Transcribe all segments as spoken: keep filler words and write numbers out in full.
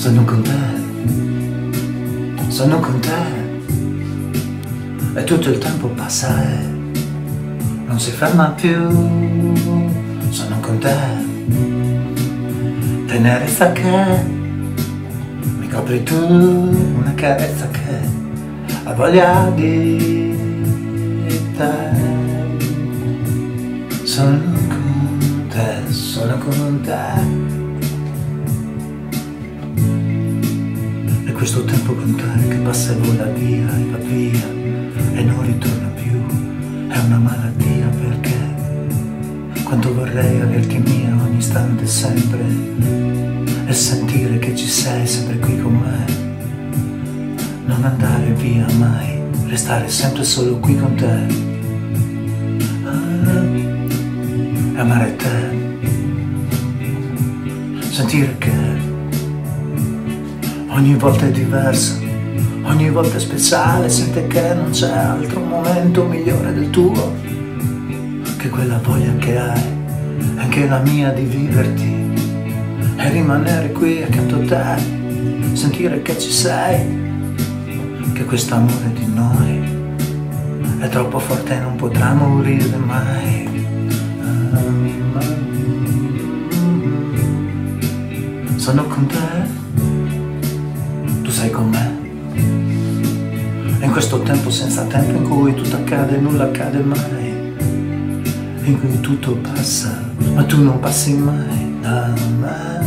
Sono con te, sono con te, e tutto il tempo passa e non si ferma più. Sono con te, tenerezza che mi copri tu, una carezza che ha voglia di te. Sono con te, sono con te. Questo tempo con te che passa e vola via e va via e non ritorna più, è una malattia, perché quanto vorrei averti mia ogni istante sempre e sentire che ci sei sempre qui con me, non andare via mai, restare sempre solo qui con te, ah, amare te, sentire che ogni volta è diverso, ogni volta è speciale, sente che non c'è altro momento migliore del tuo, che quella voglia che hai, anche la mia di viverti, e rimanere qui accanto a te, sentire che ci sei, che quest'amore di noi è troppo forte e non potrà morire mai. Sono con te, sei con me, e in questo tempo senza tempo in cui tutto accade e nulla accade mai, in cui tutto passa ma tu non passi mai da me.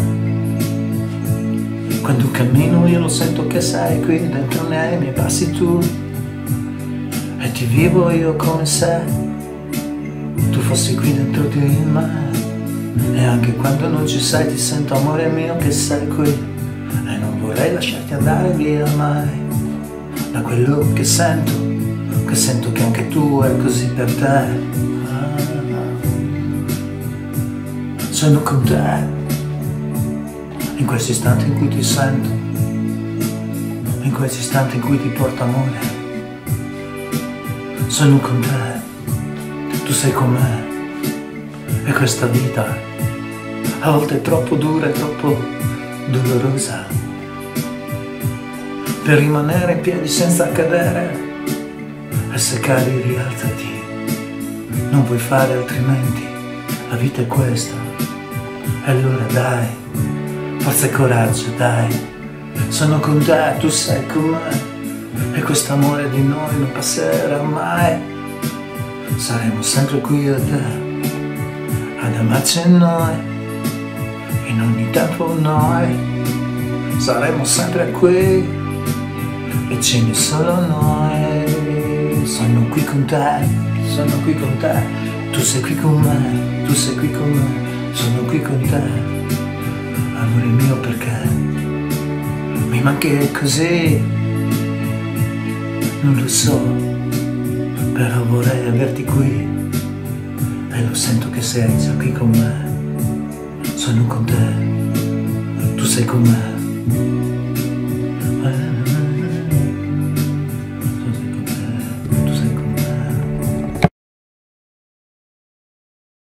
Quando cammino io lo sento che sei qui dentro nei miei passi tu, e ti vivo io come se tu fossi qui dentro di me, e anche quando non ci sei ti sento, amore mio, che sei qui. E non vorrei lasciarti andare via mai, da quello che sento, che sento che anche tu è così per te. Ah, sono con te, in questi istanti in cui ti sento, in questi istanti in cui ti porto amore. Sono con te, tu sei con me, e questa vita a volte è troppo dura e troppo dolorosa per rimanere in piedi senza cadere, e se cadi rialzati, non puoi fare altrimenti, la vita è questa, e allora dai, forza e coraggio, dai, sono con te, tu sei con me, e quest'amore di noi non passerà mai, saremo sempre qui a te, ad amarci noi. In ogni tempo noi saremo sempre qui, vicini solo noi. Sono qui con te, sono qui con te, tu sei qui con me, tu sei qui con me, sono qui con te, amore mio, perché mi manchi così, non lo so, però vorrei averti qui, e lo sento che sei già qui con me. Sono con te, tu sei con me.